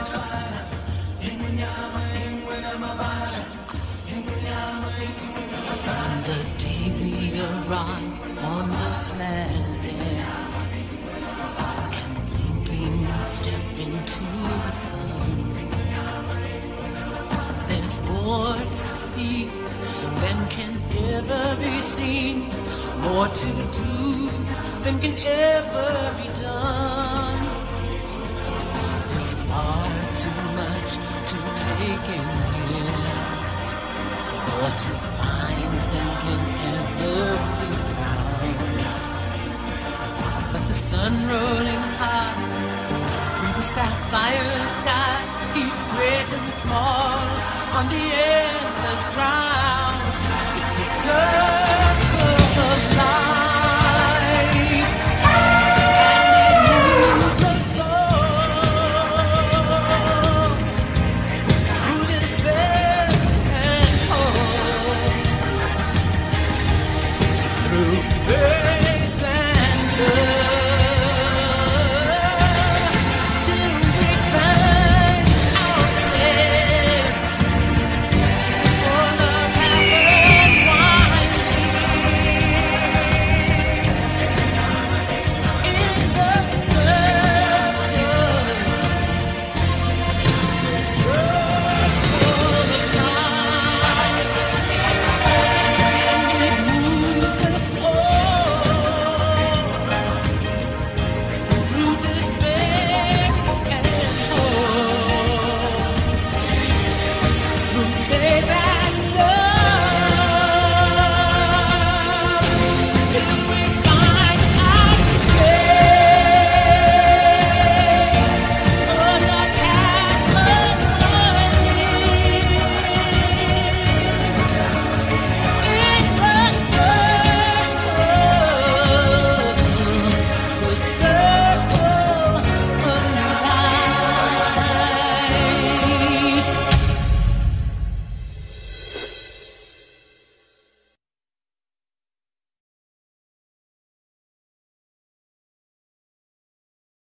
From the day we arrive on the planet and blinking step into the sun, there's more to see than can ever be seen, more to do than can ever be done. There's far too much to take in here, more to find than can ever be found. But the sun rolling high through the sapphire sky keeps great and small on the endless round. It's the sun.